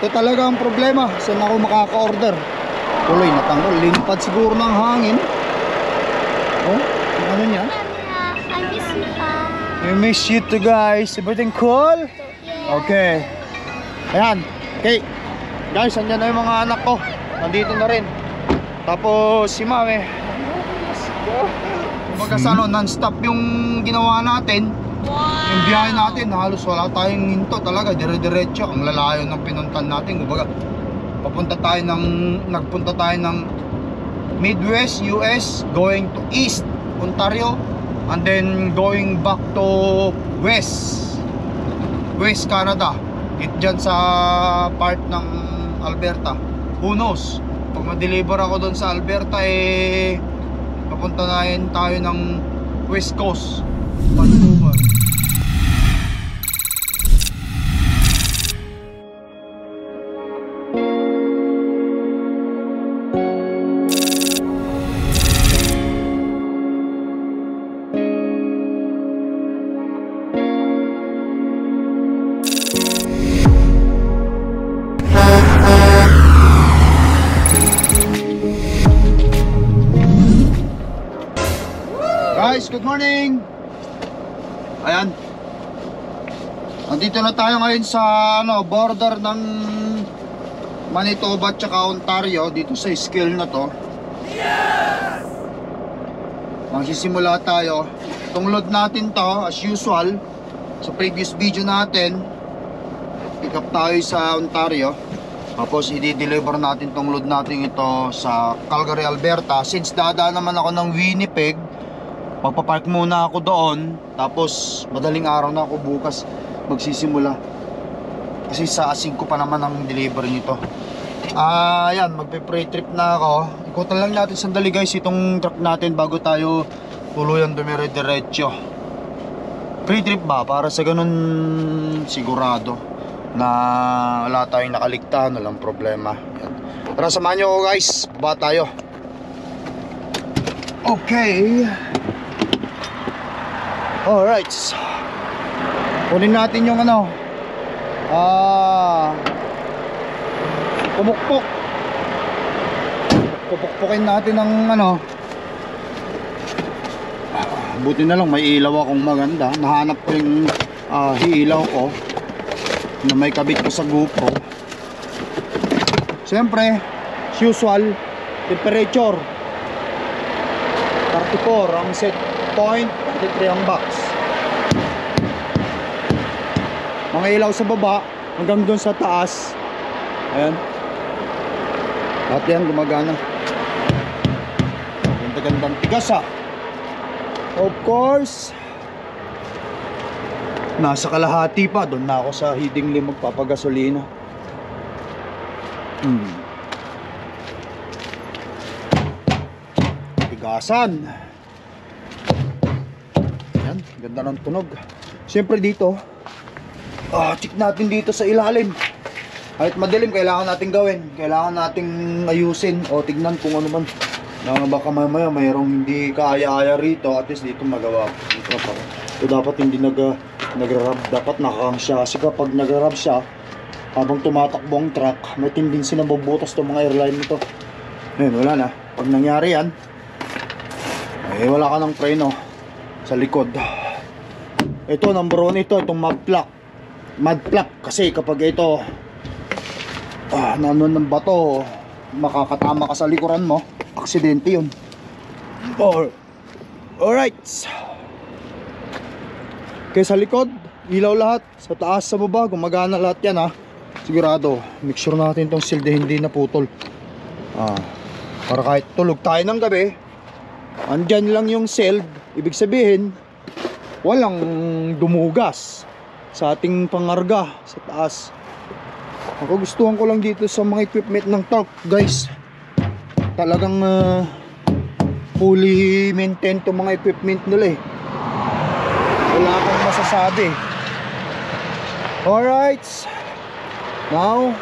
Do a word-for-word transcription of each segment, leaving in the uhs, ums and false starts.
Ito talaga ang problema. Saan ako makaka-order? Tuloy natanggal. Limpad siguro ng hangin. Oh, ano niya? I miss you, pa. I miss you too, guys. Everything cool? Okay. Ayan. Okay. Guys, andyan na yung mga anak ko. Nandito na rin. Tapos si Mami. Kumbaga sa ano, non-stop yung ginawa natin. Yung biyahe natin, halos wala tayong hinto talaga. Dire-diretso. Ang lalayo ng pinuntan natin. Kumbaga, papunta tayo ng, nagpunta tayo ng Midwest U S going to East Ontario, and then going back to West West Canada, it dyan sa part ng Alberta. Who knows, pag ma-deliver ako doon sa Alberta, eh papunta na yun tayo ng West Coast, Vancouver. Guys, good morning! Ayan, nandito na tayo ngayon sa ano, border ng Manitoba at saka Ontario, dito sa scale na to. Yes! Magsisimula tayo. Itong load natin to, as usual, sa previous video natin, pick up tayo sa Ontario. Tapos i-deliver natin tong load natin ito sa Calgary, Alberta. Since dadaan naman ako ng Winnipeg, magpapark muna ako doon. Tapos madaling araw na ako bukas magsisimula, kasi sa asing ko pa naman ang delivery nito. Ah, uh, yan, magpe-pre trip na ako. Ikutan lang natin sandali guys itong truck natin bago tayo tuluyan dumire-diretso. Pre trip ba? Para sa ganun sigurado na wala tayong nakaligtaan, walang problema. Yan. Tara, samahan nyo ako guys, baba tayo. Okay. Alright, kunin natin yung ano, ah, pumukpok. Pupukpukin natin ng ano. Buti na lang may ilaw akong maganda. Nahanap ko yung uh, ilaw ko na may kabit ko sa GoPro. Siyempre, usual temperature thirty-four ang set point, thirty-three ang box. Mga ilaw sa baba hanggang doon sa taas. Ayan, lahat yan gumagana. Ganda-gandang tigas ha. Of course, nasa kalahati pa. Doon na ako sa Hidingli magpapagasolina. hmm. Tigasan. Ayan, ganda ng tunog. Siyempre dito, ah, check natin dito sa ilalim. Kahit madilim, kailangan natin gawin. Kailangan nating ayusin o tignan kung ano man na baka mamaya mayroong hindi kaya-aya rito. At least dito magawa. Dito, so, dapat hindi nag, nagra-rub. Dapat nakakang siya. Kasi kapag nagra-rub siya, habang tumatakbo ang truck, may tendency na mabutas itong mga airline nito. Ngayon, wala na. Pag nangyari yan, eh wala ka ng preno sa likod. Ito, number one ito, itong mud flap. Mud flap. Kasi kapag ito, ah, nanon ng bato, makakatama ka sa likuran mo, aksidente yun. Or, alright. Okay, sa likod, ilaw lahat. Sa taas, sa baba, gumagana lahat yan ha. Sigurado, make sure natin itong silde hindi naputol. Ah, para kahit tulog tayo ng gabi, andyan lang yung shield. Ibig sabihin, walang dumugas sa ating pangarga sa taas. Ako gustuhan ko lang dito sa mga equipment ng truck guys, talagang uh, fully maintained itong mga equipment nila eh. Wala akong masasabi. Alright, now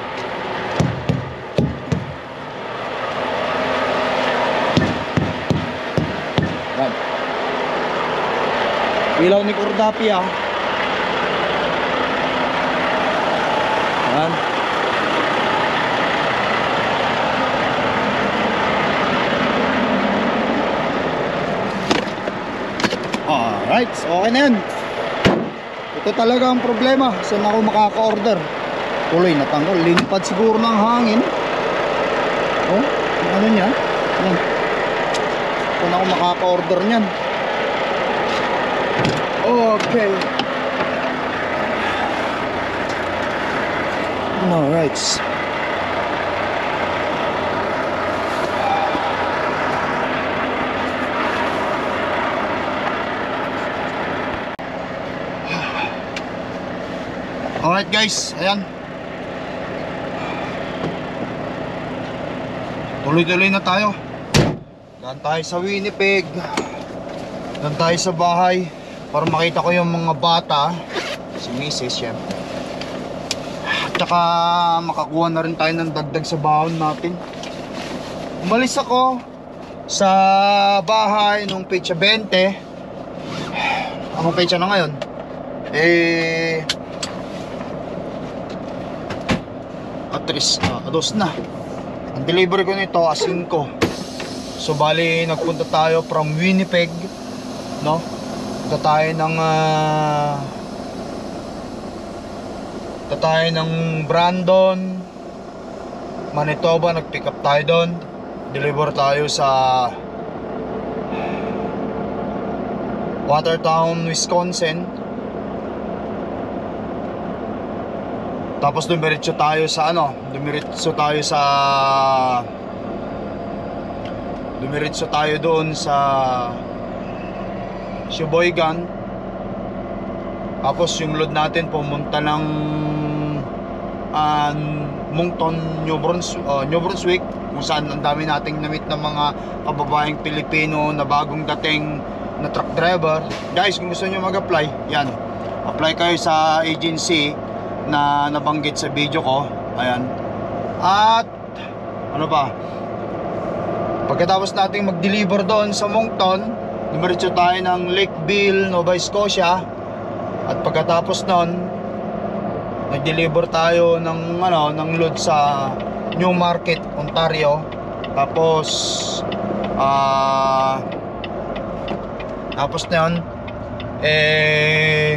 yan. Ilaw ni Cordapia. Yan. Alright, okay na yun. Ito talaga ang problema. Saan ako makaka-order? Tuloy natanggal. Lilipad siguro ng hangin. Oh, ano niya? Yan. Saan ako makaka-order niyan? Okay. Alright. Alright guys, ayan. Tuloy-tuloy na tayo. Daan tayo sa Winnipeg. Daan tayo sa bahay para makita ko yung mga bata. Si Missus syempre. At saka makakuha na rin tayo ng dagdag sa baon natin. Umalis ako sa bahay nung petsa twenty. Anong petsa na ngayon? Eh... Atris, uh, ados na. Ang delivery ko nito as five. So bali nagpunta tayo from Winnipeg, no? Punta tayo ng uh, punta tayo ng Brandon, Manitoba. Nag-pick up tayo doon. Deliver tayo sa Watertown, Wisconsin. Tapos dumiretso tayo sa ano, dumiretso tayo sa Dumiretso tayo doon sa Sheboygan. Tapos yung load natin pumunta ng uh, Moncton, New Brunswick, uh, New Brunswick, kung saan ang dami nating na-meet ng mga kababaeng Pilipino na bagong dating na truck driver. Guys, kung gusto nyo mag-apply, yan, apply kayo sa agency na nabanggit sa video ko. Ayan. At ano ba, pagkatapos nating mag-deliver doon sa Moncton, dumiretso tayo ng Lakeville, Nova Scotia. At pagkatapos noon, nag-deliver tayo ng ano, ng load sa Newmarket, Ontario. Tapos ah uh, tapos na yun, eh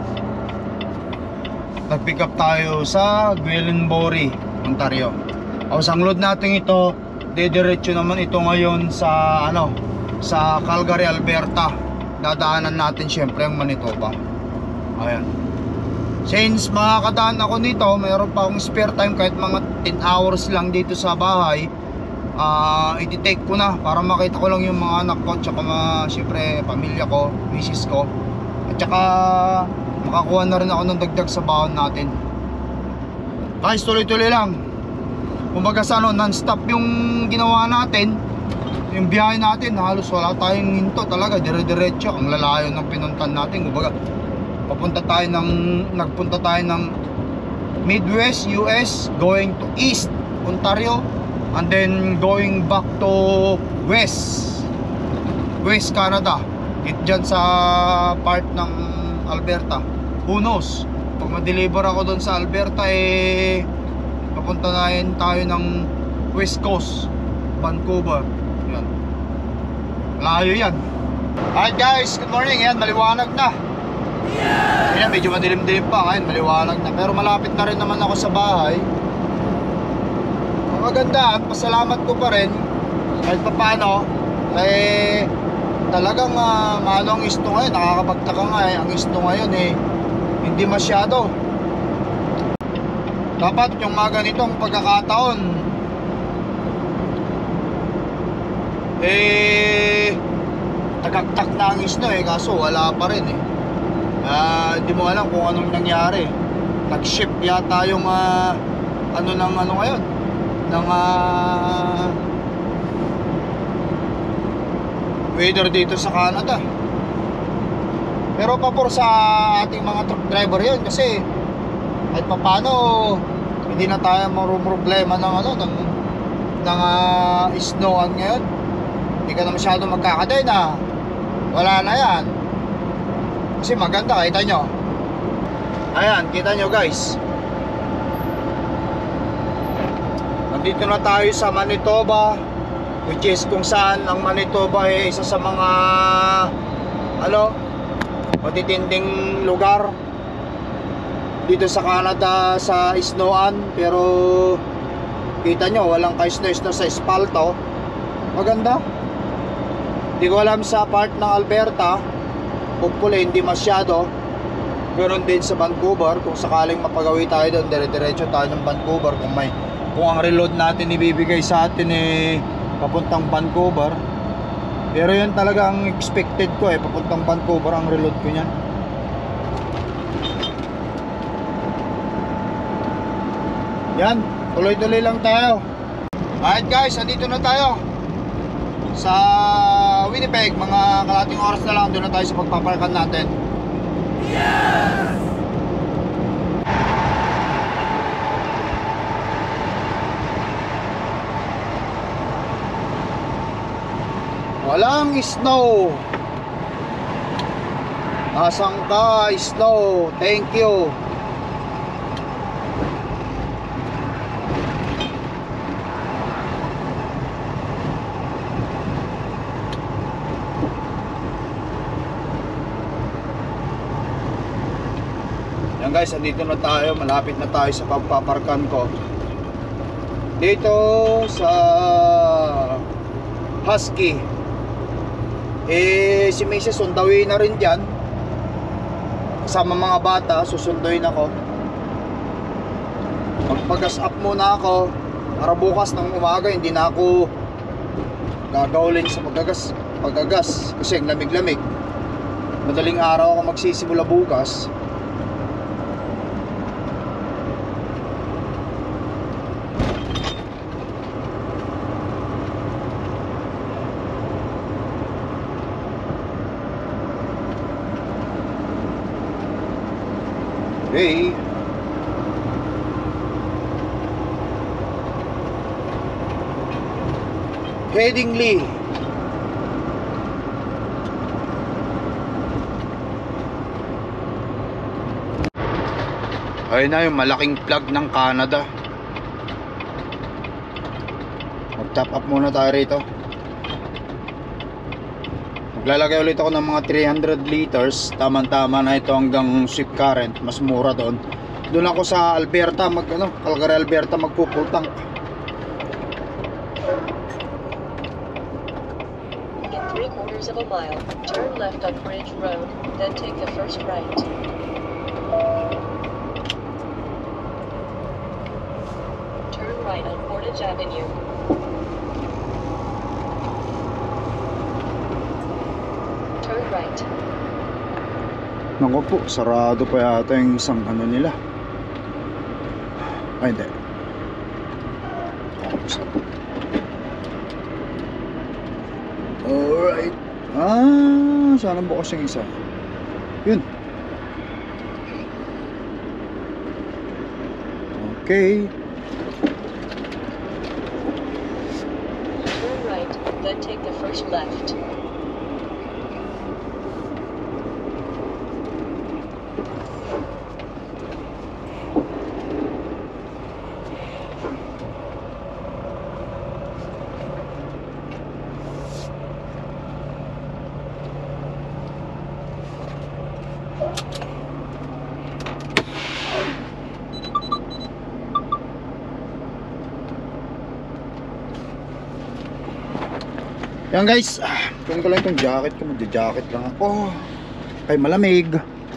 nag-pick up tayo sa Gwillimbury, Ontario. O ang load natin ito, dediretso naman ito ngayon sa ano, sa Calgary, Alberta. Dadaanan natin syempre ang Manitoba. Ayan. Since makakadaan ako nito, mayroon pa akong spare time kahit mga ten hours lang dito sa bahay. Uh, i-take ko na para makita ko lang yung mga anak ko, tsaka mga, syempre, pamilya ko, misis ko. At tsaka makakuha na rin ako ng dagdag sa baon natin. Guys, tuloy-tuloy lang. Kumbaga sa ano, non-stop yung ginawa natin. Yung biyahe natin, halos wala tayong hinto talaga, dire-diretso. Ang lalayo ng pinuntan natin. Kumbaga, papunta tayo ng, nagpunta tayo ng Midwest, U S, going to East, Ontario, and then going back to West, West Canada. It dyan sa part ng Alberta. Who knows, pag ma-deliver ako doon sa Alberta, eh papunta na yun tayo ng West Coast, Vancouver. Yan, layo yan. Alright guys, good morning. Yan, maliwanag na. Yan, medyo madilim-dilim pa. Ngayon, maliwanag na. Pero malapit na rin naman ako sa bahay. Ang maganda, pasalamat ko pa rin kahit pa paano, eh talagang uh, maano ang isto ngayon. Nakakapagtaka nga eh, ang isto ngayon eh hindi masyado. Dapat yung mga ganitong pagkakataon eh tagaktak na ang isno eh, kaso wala pa rin eh. Uh, hindi mo alam kung anong nangyari. Nag-shift yata yung uh, ano ng ano ngayon ng uh, weather dito sa Canada. Pero pabor sa ating mga truck driver yun, kasi kahit papano hindi na tayo maruproblema ng ano ng, ng uh, snowan ngayon. Hindi ka na masyado magkakaday na wala na yan. Kasi maganda, kita nyo. Ayan, kita nyo guys. Nandito na tayo sa Manitoba, which is kung saan ang Manitoba ay isa sa mga ano, matitinding lugar dito sa Canada, sa Snowan. Pero kita nyo, walang ka-snow-snow sa espalto. Maganda. Hindi ko alam sa part ng Alberta, hopefully hindi masyado. Meron din sa Vancouver, kung sakaling mapagawi tayo doon, dire-diretso tayo ng Vancouver. Kung may, kung ang reload natin ibibigay sa atin eh papuntang Vancouver. Pero yun talaga ang expected ko eh, papuntang Vancouver ang reload ko niyan. Yan, tuloy-tuloy lang tayo. Alright guys, andito na tayo sa Winnipeg. Mga kalating oras na lang, doon na tayo sa pagpaparkan natin. Yeah! Walang snow. Asang ka, snow. Thank you. Yan guys, andito na tayo. Malapit na tayo sa pagpaparkan ko. Dito sa Husky. Eh, si Missus sundawin na rin dyan. Kasama mga bata, susunduin ako. Magpagas up muna ako para bukas ng umaga hindi na ako gagawin sa paggagas, paggagas kasi ang lamig-lamig. Madaling araw ako magsisimula bukas. Hey. Headingly. Ayun na yung malaking plug ng Canada. Mag-top up muna tayo rito. Maglalagay ulit ako ng mga three hundred liters. Tama-tama na ito hanggang sweep current. Mas mura doon. Doon ako sa Alberta, mag, ano, Calgary, Alberta, magpo-full tank. In three quarters of a mile, turn left on Bridge Road, then take the first right. Turn right on Portage Avenue. Turn right. Naku po, sarado pa yata yung isang ano nila. Ay, hindi. Alright. Ah, sana bukas yung isa. Yun. Okay. Turn right, then take the first left. Yan guys, kunin ko lang itong jacket ko. Magja-jacket lang ako kay malamig.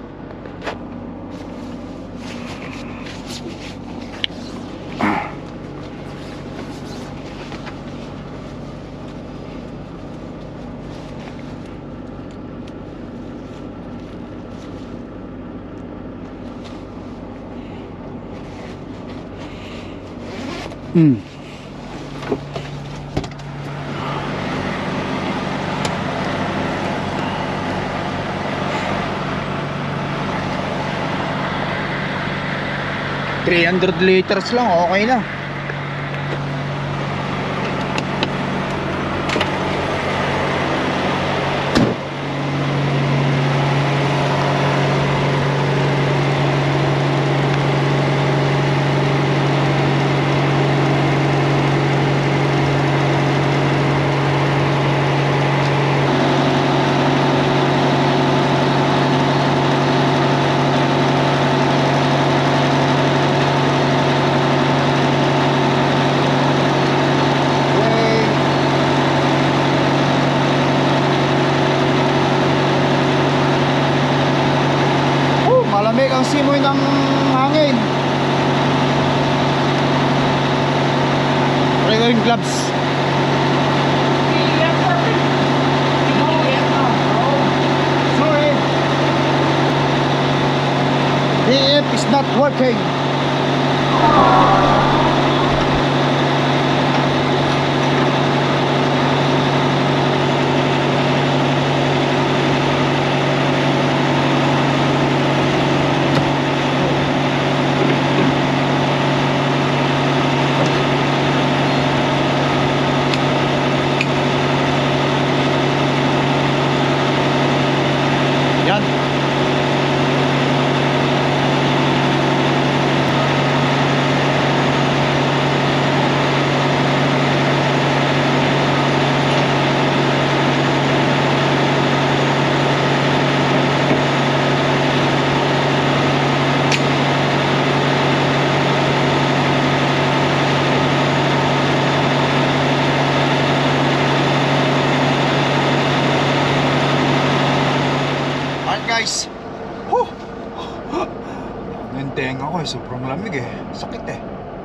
Hmm. three hundred liters lang, okay na. gloves. Sorry. E F is not working. Yan. Alright guys. Huh. Yung tenga ko eh, sobrang lamig eh. Sakit eh.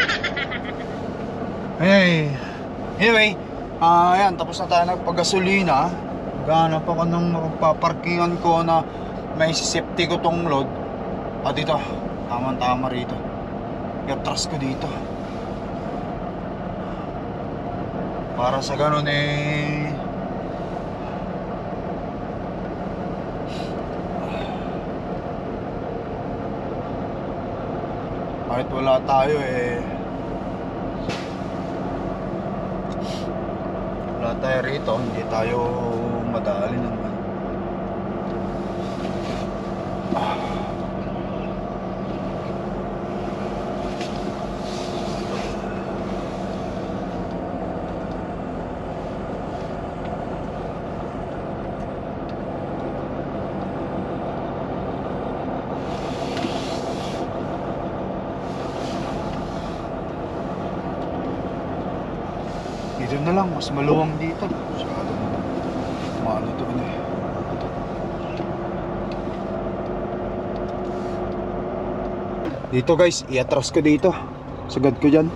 Hey. Anyway, ah yan, tapos na tayo nagpagasolina. Maghanap ako ng magpaparkingan ko na may safety ko tong load. Ah dito, tama-tama rito. I-trust ko dito. Para sa ganun eh kahit wala tayo eh wala tayo rito, hindi tayo madali naman. Ah. Dito na lang, mas maluwang dito. Masyado maano doon eh. Dito guys, i-atras ko dito. Sagad ko dyan.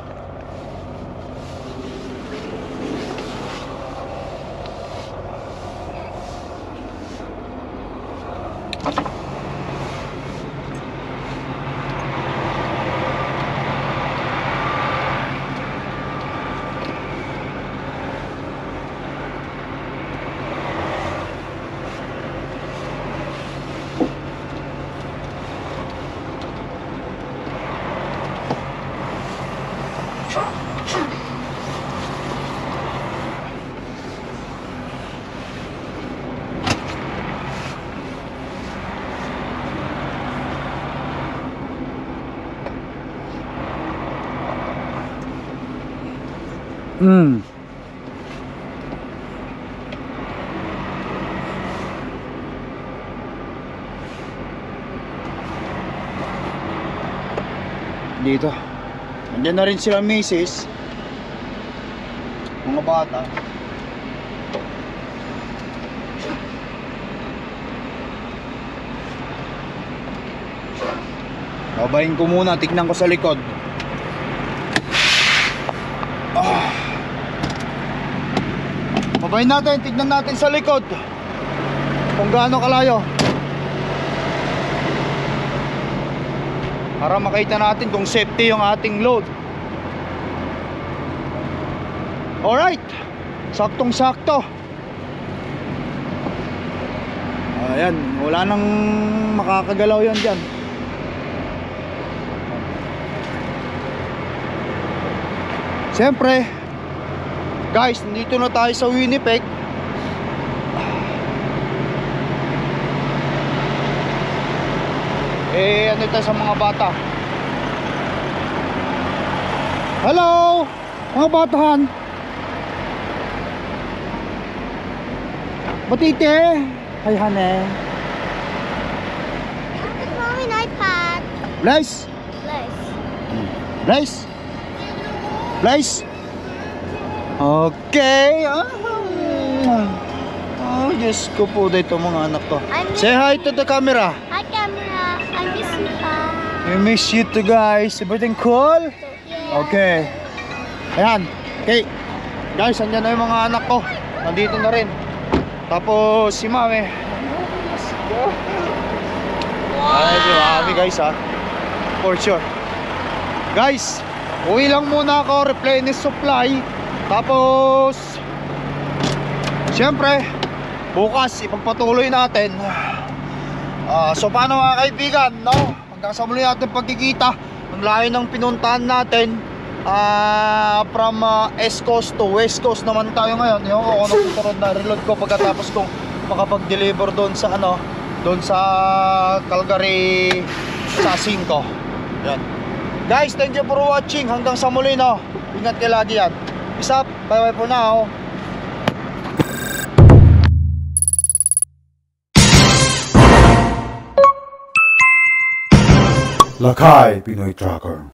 Hmm. Dito. Nandiyan na rin sila misis. Mga bata. Babayin ko muna, tignan ko sa likod. Ah. Babayin natin, tignan natin sa likod kung gaano kalayo, para makita natin kung safety yung ating load. Alright, saktong sakto. Ayan, wala nang makakagalaw yan dyan. Siyempre guys, nandito na tayo sa Winnipeg. Eh, ano tayo sa mga bata? Hello, mga batahan. Batite. Hi, hane. It's mommy an iPad. Blaze. Blaze. Blaze. Blaze. Okay. Ah. Oh, Diyos ko po dito mga anak ko. Say hi to the camera. Hi, camera. I miss you, Pa. I miss you too guys. Everything cool? Yeah. Okay. Ayan. Okay, guys, andyan na yung mga anak ko. Nandito na rin. Tapos si Mami. Ay, si Mami guys ha. For sure. Guys, uwi lang muna ako, replenish supply. Tapos siyempre, bukas ipagpatuloy natin. Uh, so paano mga kaibigan, no? Hanggang sa muli natin pagkikita. Ang layo ng pinuntahan natin. Uh, from uh, East Coast to West Coast naman tayo ngayon. Yung ako ano tuturod na reload ko pagkatapos kong makapag-deliver doon sa ano, doon sa Calgary sa Cinco. Yan. Guys, thank you for watching. Hanggang sa muli, no. Ingat kayo lagi yan. Peace up. Bye bye for now. Lakay Pinoy Tracker.